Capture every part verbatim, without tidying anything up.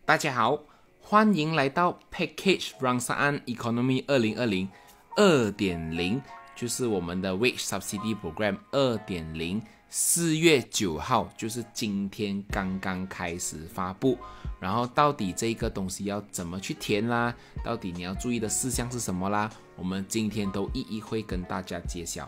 大家好，欢迎来到 Package Rangsan Economy 二零二零 二点零，就是我们的 Wage Subsidy Program 二点零，四月九号，就是今天刚刚开始发布。然后到底这个东西要怎么去填啦？到底你要注意的事项是什么啦？我们今天都一一会跟大家揭晓。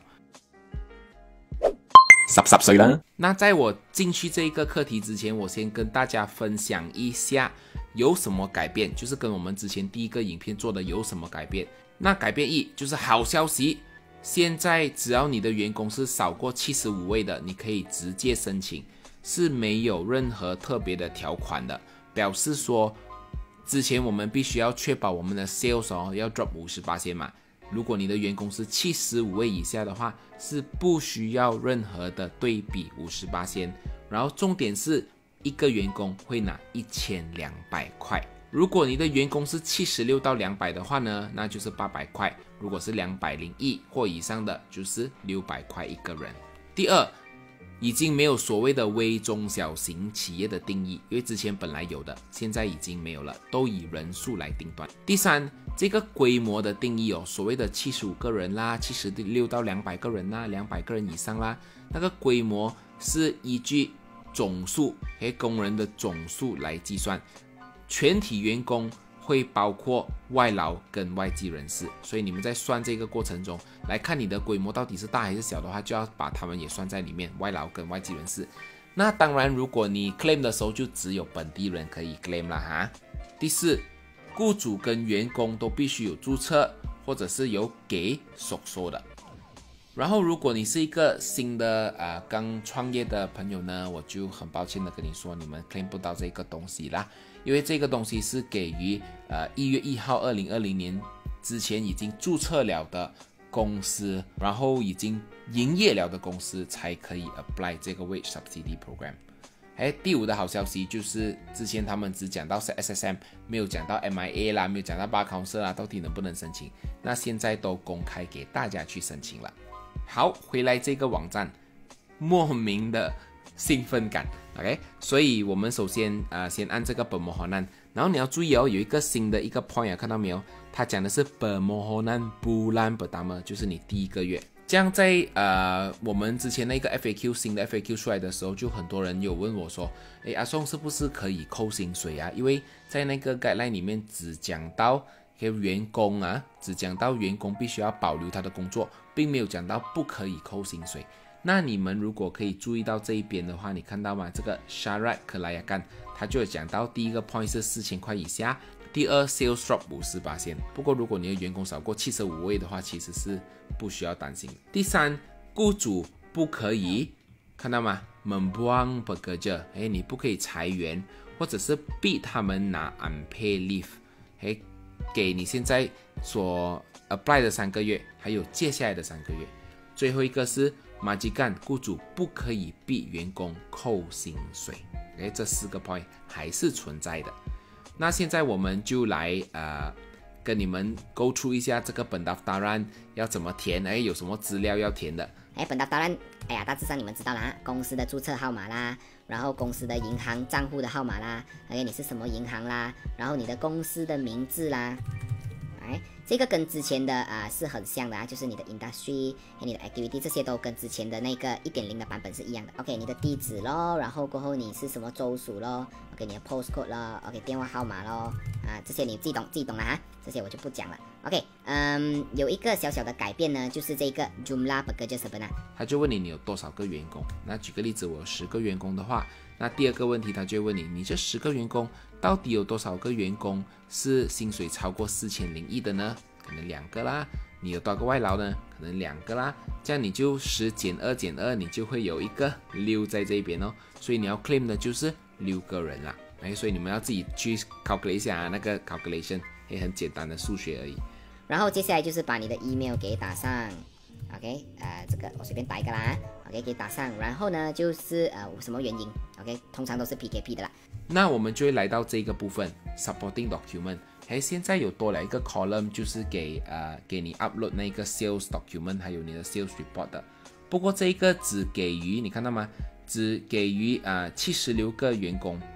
十十歲啦。 那在我进去这一个课题之前，我先跟大家分享一下有什么改变，就是跟我们之前第一个影片做的有什么改变。那改变一就是好消息，现在只要你的员工是少过七十五位的，你可以直接申请，是没有任何特别的条款的，表示说之前我们必须要确保我们的 sales 哦要 drop 百分之五十嘛。如果你的员工是七十五位以下的话，是不需要任何的对比 百分之五十，然后重点是一个员工会拿一千两百块。如果你的员工是七十六到两百的话呢，那就是八百块。如果是两百零一或以上的，就是六百块一个人。第二，已经没有所谓的微中小型企业的定义，因为之前本来有的，现在已经没有了，都以人数来定断。第三，这个规模的定义哦，所谓的七十五个人啦，七十六到两百个人啦，两百个人以上啦，那个规模是依据总数和工人的总数来计算，全体员工会包括外劳跟外籍人士，所以你们在算这个过程中来看你的规模到底是大还是小的话，就要把他们也算在里面，外劳跟外籍人士。那当然如果你 claim 的时候就只有本地人可以 claim 啦哈。第四，雇主跟员工都必须有注册或者是有给所说的。然后如果你是一个新的呃刚创业的朋友呢，我就很抱歉的跟你说，你们 claim 不到这个东西啦，因为这个东西是给予呃一月一号二零二零年之前已经注册了的公司，然后已经营业了的公司才可以 apply 这个 Wage Subsidy Program。哎，第五的好消息就是之前他们只讲到是 S S M， 没有讲到 M I A 啦，没有讲到 Bar Council 啦，到底能不能申请？那现在都公开给大家去申请了。好，回来这个网站，莫名的兴奋感 ，OK， 所以我们首先呃先按这个 permohonan， 然后你要注意哦，有一个新的一个 point 啊，看到没有？它讲的是 permohonan bulan pertama， 就是你第一个月。这样在呃我们之前那个 F A Q 新的 F A Q 出来的时候，就很多人有问我说，诶，阿宋是不是可以扣薪水啊？因为在那个 guideline 里面只讲到员工啊，只讲到员工必须要保留他的工作，并没有讲到不可以扣薪水。那你们如果可以注意到这一边的话，你看到吗？这个 Syarat Kelayakan 它就有讲到第一个 point 是四千块以下，第二 sales drop 百分之五十。不过如果你的员工少过七十五位的话，其实是不需要担心。第三，雇主不可以看到吗 membuang pekerja， 哎，你不可以裁员或者是逼他们拿 unpaid leave， 哎，给你现在所 apply 的三个月，还有接下来的三个月。最后一个是majikan，雇主不可以逼员工扣薪水。哎，这四个 point 还是存在的。那现在我们就来呃跟你们 go through 一下这个pendaftaran要怎么填，哎，有什么资料要填的。 哎，pendaftaran，哎呀，大致上你们知道啦，公司的注册号码啦，然后公司的银行账户的号码啦，哎，你是什么银行啦，然后你的公司的名字啦，哎，这个跟之前的啊、呃、是很像的啊，就是你的 industry 和你的 activity 这些都跟之前的那个 一点零 的版本是一样的。OK， 你的地址咯，然后过后你是什么州属咯 ，OK， 你的 postcode 咯 ，OK， 电话号码咯，啊，这些你自己懂自己懂了哈，这些我就不讲了。OK， 嗯，有一个小小的改变呢，就是这个 jumlah pekerja sebenar。 他就问你你有多少个员工？那举个例子，我有十个员工的话，那第二个问题他就会问你，你这十个员工到底有多少个员工是薪水超过四千零一的呢？可能两个啦。你有多少个外劳呢？可能两个啦。这样你就十减二减二，你就会有一个六在这边哦。所以你要 claim 的就是六个人啦。哎，所以你们要自己去 calculate 一下、啊、那个 calculation， 也很简单的数学而已。 然后接下来就是把你的 email 给打上 ，OK， 呃，这个我随便打一个啦 ，OK， 给打上。然后呢，就是呃什么原因 ，OK， 通常都是 P K P 的啦。 那我们就会来到这个部分 supporting document。哎，现在有多了一个 column， 就是给呃给你 upload 那个 sales document， 还有你的 sales report 的。不过这一个只给予你看到吗？只给予啊七十六个员工，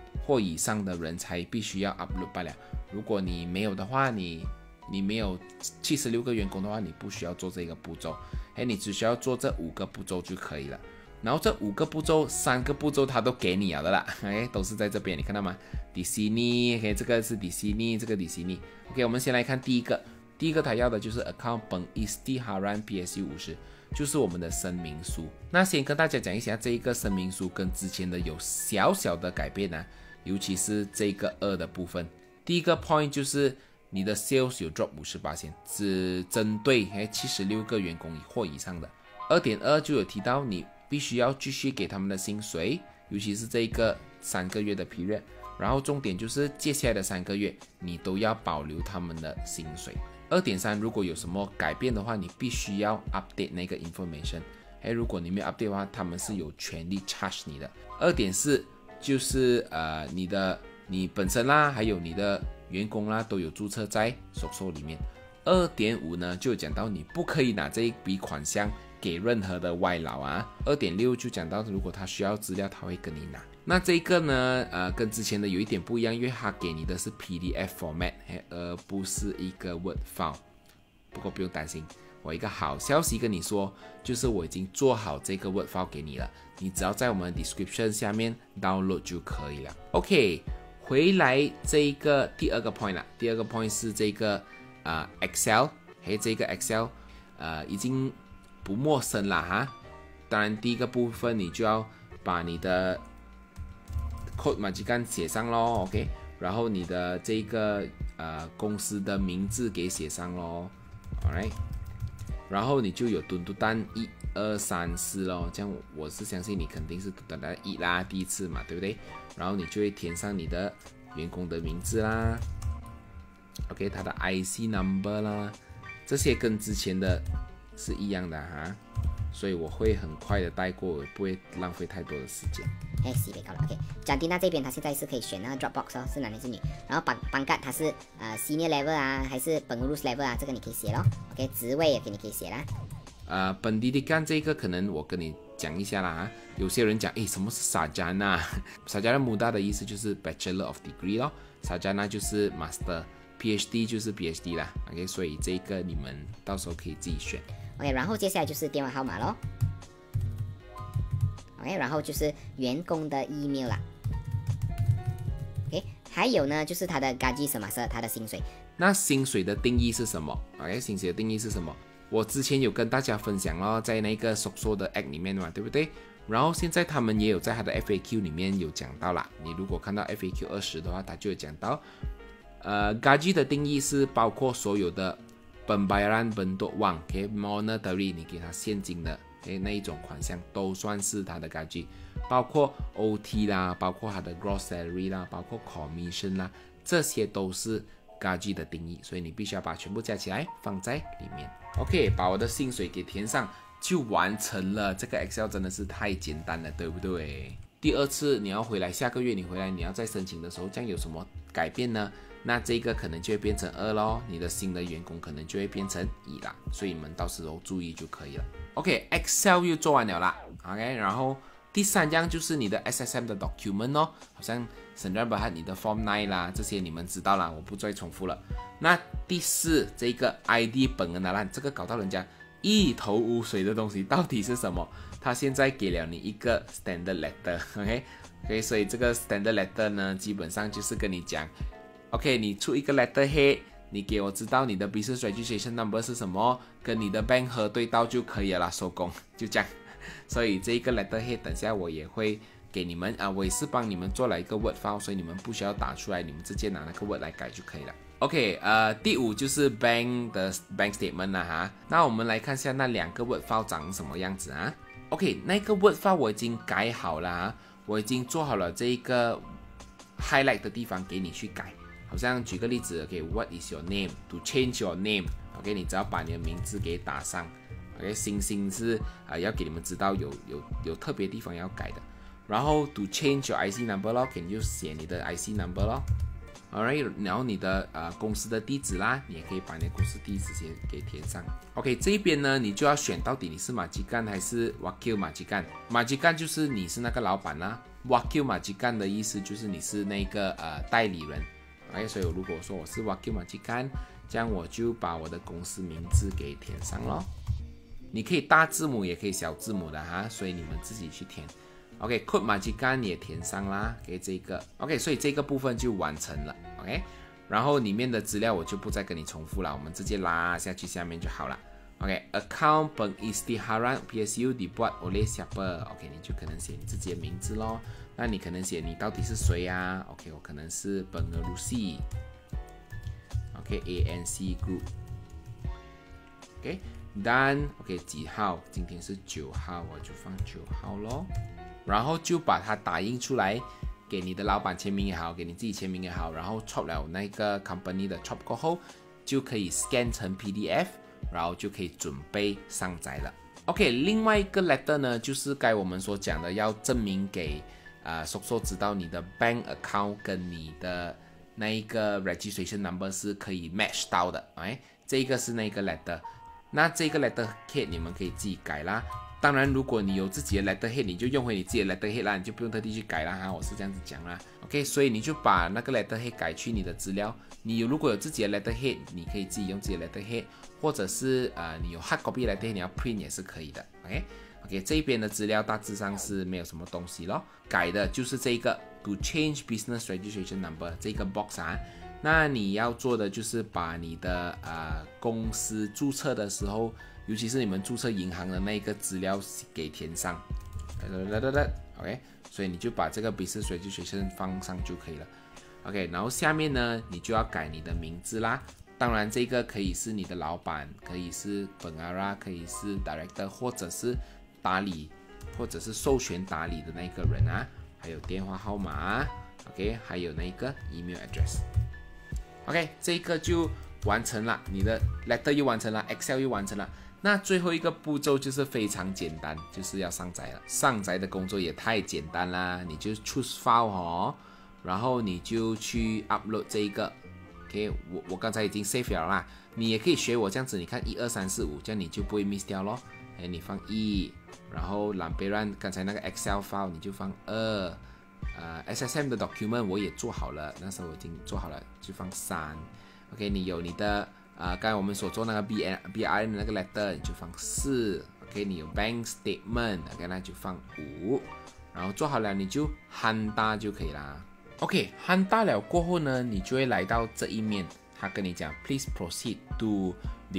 或以上的人才必须要 upload 罢了。如果你没有的话，你你没有七十六个员工的话，你不需要做这个步骤，哎，你只需要做这五个步骤就可以了。然后这五个步骤，三个步骤它都给你了的啦，哎，都是在这边，你看到吗？迪士尼 ，OK， 这个是迪士尼，这个迪士尼 ，OK， 我们先来看第一个，第一个他要的就是 account pengisystiharan P S U 五十，就是我们的声明书。那先跟大家讲一下，这一个声明书跟之前的有小小的改变啊，尤其是这个二的部分。第一个 point 就是你的 sales 有 drop 百分之五十，只针对七十六个员工或以上的。二点二 就有提到你必须要继续给他们的薪水，尤其是这一个三个月的 period， 然后重点就是接下来的三个月你都要保留他们的薪水。二点三 如果有什么改变的话，你必须要 update 那个 information， 哎，如果你没有 update 的话，他们是有权利 charge 你的。二点四 就是呃你的你本身啦，还有你的员工啦都有注册在手收里面。二点五 呢就讲到你不可以拿这一笔款项给任何的外劳啊。二点六 就讲到如果他需要资料他会跟你拿。那这个呢呃跟之前的有一点不一样，因为他给你的是 P D F format 而不是一个 Word file。不过不用担心，我一个好消息跟你说，就是我已经做好这个 Word file 给你了，你只要在我们 description 下面 download 就可以了。 OK， 回来这一个第二个 point 啦，第二个 point 是这个呃 Excel， 还有这个 Excel 呃已经不陌生了哈。当然第一个部分你就要把你的 code majikan 写上咯 ，OK， 然后你的这个呃公司的名字给写上咯 ，alright， 然后你就有吨吨蛋一二三四咯，这样我是相信你肯定是吨吨一啦，第一次嘛，对不对？然后你就会填上你的员工的名字啦 ，OK， 他的 I C number 啦，这些跟之前的是一样的哈，所以我会很快的带过，我不会浪费太多的时间。 哎，洗被搞了 ，OK。展蒂娜这边他现在是可以选那个 Dropbox 哦，是男还是女？然后班班干他是呃 Senior Level 啊，还是 Pengurus Level 啊？这个你可以写咯 ，OK。职位也给你可以写啦。 呃，本地的干这个可能我跟你讲一下啦哈。有些人讲，诶，什么是 Sarjana？Sarjana Muda 的意思就是 Bachelor of Degree 咯 ，Sarjana 就是 Master。P H D 就是 P H D 啦 ，OK， 所以这个你们到时候可以自己选。 OK， 然后接下来就是电话号码咯。OK， 然后就是员工的 email 啦。OK， 还有呢就是他的 gaji 什么是他的薪水。 那薪水的定义是什么 ？OK， 薪水的定义是什么？我之前有跟大家分享咯，在那个收缩的 Act 里面嘛，对不对？然后现在他们也有在他的 F A Q 里面有讲到啦。你如果看到 F A Q 二十的话，他就有讲到。呃 gaji 的定义是包括所有的 pembayaran bentuk wang， okay， monetary 你给他现金的 okay， 那一种款项都算是他的 gaji， 包括 O T 啦，包括他的 gross salary 啦，包括 commission 啦，这些都是 gaji 的定义，所以你必须要把全部加起来放在里面。 OK， 把我的薪水给填上就完成了。这个 Excel 真的是太简单了，对不对？第二次你要回来，下个月你回来你要再申请的时候，这样有什么改变呢？那这个可能就会变成二咯，你的新的员工可能就会变成一啦，所以你们到时候注意就可以了。OK，Excel 又做完了啦 ，OK， 然后第三样就是你的 S S M 的 document 哦，好像 Sendirian Berhad 你的 Form 九 啦，这些你们知道啦，我不再重复了。那第四这个 I D 本额拿烂，这个搞到人家一头雾水的东西到底是什么？他现在给了你一个 standard letter，OK， OK， 所以这个 standard letter 呢，基本上就是跟你讲。OK， 你出一个 letterhead， 你给我知道你的 business registration number 是什么，跟你的 bank 核对到就可以了啦，收工，就这样。所以这个 letterhead 等下我也会给你们啊，我也是帮你们做了一个 word file， 所以你们不需要打出来，你们直接拿那个 word 来改就可以了。OK， 呃，第五就是 bank 的 bank statement 啦哈。那我们来看一下那两个 word file 长什么样子啊。OK， 那个 word file 我已经改好了啊，我已经做好了这一个 highlight 的地方给你去改。好像举个例子 ，OK，What is your name? To change your name，OK， 你只要把你的名字给打上 ，OK， 星星是啊、呃、要给你们知道有有有特别地方要改的。然后 To change your I C number 咯，你就写你的 I C number 咯 ，alright， 然后你的呃公司的地址啦，你也可以把你的公司地址先给填上。OK， 这边呢，你就要选到底你是马吉干还是 Wakil 马吉干。马吉干就是你是那个老板啦 ，Wakil 马吉干的意思就是你是那个呃代理人。OK， 所以如果说我是 Wakil 马吉干，这样我就把我的公司名字给填上咯。你可以大字母也可以小字母的哈，所以你们自己去填。OK，Kod Majikan 也填上啦，给这个 OK， 所以这个部分就完成了 OK， 然后里面的资料我就不再跟你重复了，我们直接拉下去下面就好了。OK，Account pengisytiharan P S U dibuat oleh siapa OK， 你就可能写你自己的名字咯，那你可能写你到底是谁啊 OK， 我可能是 Pengerusi OK A N C Group OK。Dan OK 几号？今天是九号，我就放九号咯。然后就把它打印出来，给你的老板签名也好，给你自己签名也好。然后 chop 了那个 company 的 chop 过后，就可以 scan 成 P D F， 然后就可以准备上载了。OK， 另外一个 letter 呢，就是该我们所讲的，要证明给呃叔叔知道你的 bank account 跟你的那一个 registration number 是可以 match 到的。哎，这个是那个 letter。那这个 letterhead 你们可以自己改啦。当然，如果你有自己的 letterhead， 你就用回你自己的 letterhead 啦，你就不用特地去改啦哈。我是这样子讲啦。OK， 所以你就把那个 letterhead 改去你的资料。你有如果有自己的 letterhead， 你可以自己用自己的 letterhead， 或者是呃你有 hard copy letterhead， 你要 print 也是可以的。OK， OK， 这边的资料大致上是没有什么东西咯，改的就是这个 to change business registration number 这个 box 啊。那你要做的就是把你的呃公司注册的时候，尤其是你们注册银行的那个资料给填上 ，OK， 所以你就把这个 business registration 放上就可以了 ，OK， 然后下面呢，你就要改你的名字啦。当然，这个可以是你的老板，可以是本阿拉，可以是 director， 或者是打理，或者是授权打理的那个人啊，还有电话号码 ，OK， 还有那个 email address。OK， 这个就完成了，你的 letter 又完成了 ，Excel 又完成了。那最后一个步骤就是非常简单，就是要上载了。上载的工作也太简单啦，你就 choose file 哦，然后你就去 upload 这一个。OK， 我我刚才已经 save 了啦，你也可以学我这样子，你看一二三四五，这样你就不会 miss 掉咯。哎，你放一，然后懒别让刚才那个 Excel file 你就放二。呃 ，S S M 的 document 我也做好了，那时候我已经做好了，就放三。OK， 你有你的呃，刚才我们所做那个 B N B R N 的那个 letter， 你就放四。OK， 你有 bank statement，OK， 那就放五。然后做好了，你就喊大就可以啦。OK， 喊大了过后呢，你就会来到这一面，他跟你讲 ，Please proceed to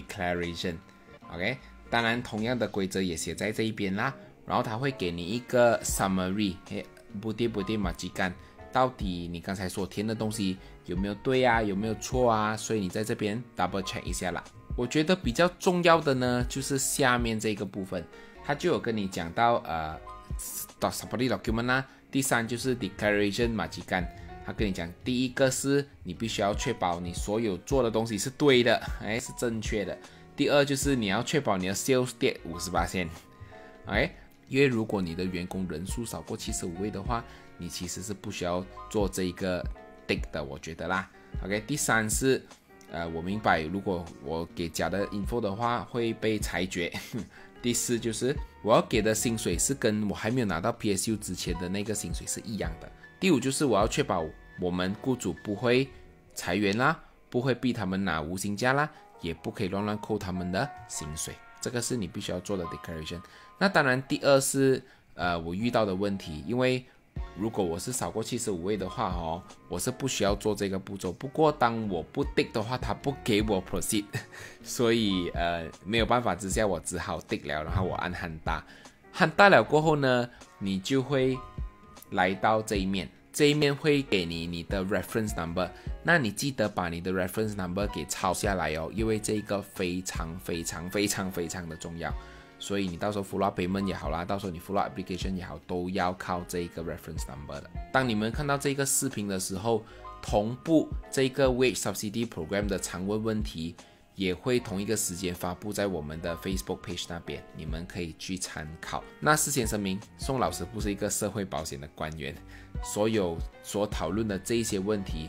declaration。OK， 当然同样的规则也写在这一边啦。然后他会给你一个 summary， 嘿。不对不对，马吉干，到底你刚才所填的东西有没有对啊？有没有错啊？所以你在这边 double check 一下啦。我觉得比较重要的呢，就是下面这个部分，他就有跟你讲到呃 ，supporting document 啦。第三就是 declaration 马吉干，他跟你讲，第一个是你必须要确保你所有做的东西是对的，哎，是正确的。第二就是你要确保你的 sales 跌 百分之五十， 哎。因为如果你的员工人数少过七十五位的话，你其实是不需要做这一个 tick 的，我觉得啦。OK， 第三是，呃，我明白，如果我给假的 info 的话会被裁决。第四就是我要给的薪水是跟我还没有拿到 P S U 之前的那个薪水是一样的。第五就是我要确保我们雇主不会裁员啦，不会逼他们拿无薪假啦，也不可以乱乱扣他们的薪水。这个是你必须要做的 declaration。那当然，第二是呃我遇到的问题，因为如果我是少过七十五位的话哦，我是不需要做这个步骤。不过当我不 tick 的话，他不给我 proceed， 所以呃没有办法之下，我只好 tick 了，然后我按喊大，喊大了过后呢，你就会来到这一面。这一面会给你你的 reference number， 那你记得把你的 reference number 给抄下来哦，因为这个非常非常非常非常的重要，所以你到时候 follow up payment 也好啦，到时候你 follow up application 也好，都要靠这个 reference number 的。当你们看到这个视频的时候，同步这个 wage subsidy program 的常问问题也会同一个时间发布在我们的 Facebook page 那边，你们可以去参考。那事先声明，宋老师不是一个社会保险的官员，所有所讨论的这一些问题，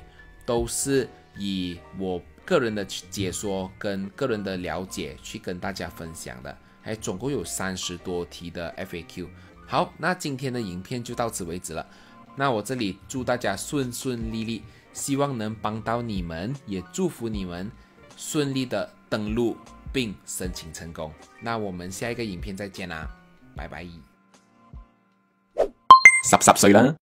都是以我个人的解说跟个人的了解去跟大家分享的，还总共有三十多题的 F A Q。好，那今天的影片就到此为止了。那我这里祝大家顺顺利利，希望能帮到你们，也祝福你们顺利的登录并申请成功。那我们下一个影片再见啦，拜拜。 十十歲啦。